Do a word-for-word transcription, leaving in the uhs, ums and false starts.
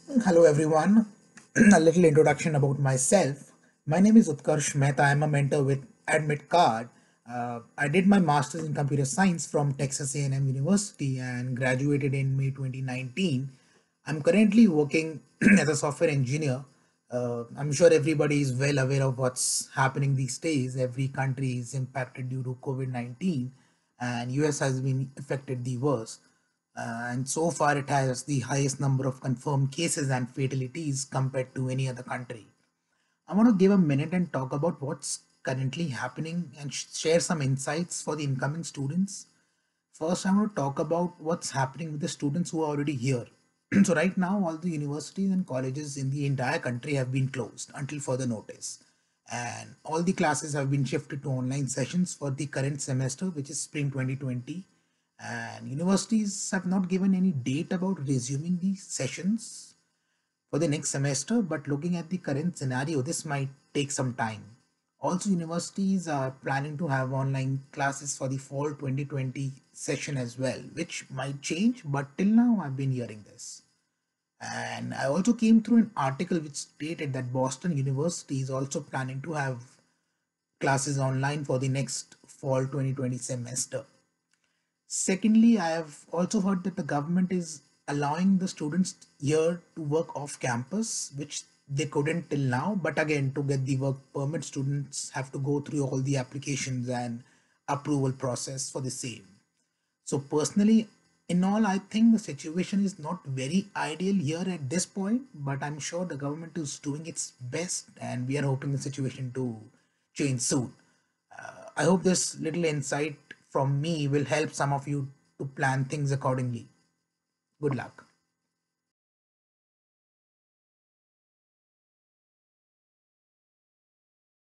Hello everyone. A little introduction about myself. My name is Utkarsh Mehta. I'm a mentor with Admit Card. Uh, I did my master's in computer science from Texas A and M University and graduated in May twenty nineteen. I'm currently working as a software engineer. Uh, I'm sure everybody is well aware of what's happening these days. Every country is impacted due to COVID nineteen, and U S has been affected the worst. Uh, and so far, it has the highest number of confirmed cases and fatalities compared to any other country. I want to give a minute and talk about what's currently happening and sh- share some insights for the incoming students. First, I want to talk about what's happening with the students who are already here. So, right now, all the universities and colleges in the entire country have been closed until further notice. And all the classes have been shifted to online sessions for the current semester, which is spring twenty twenty. And universities have not given any date about resuming these sessions for the next semester, but looking at the current scenario, this might take some time. Also, universities are planning to have online classes for the fall twenty twenty session as well, which might change, but till now I've been hearing this. And I also came through an article which stated that Boston University is also planning to have classes online for the next fall twenty twenty semester. Secondly, I have also heard that the government is allowing the students here to work off campus, which they couldn't till now. But again, to get the work permit, students have to go through all the applications and approval process for the same. So personally, in all, I think the situation is not very ideal here at this point, but I'm sure the government is doing its best, and we are hoping the situation to change soon. Uh, I hope this little insight from me will help some of you to plan things accordingly. Good luck.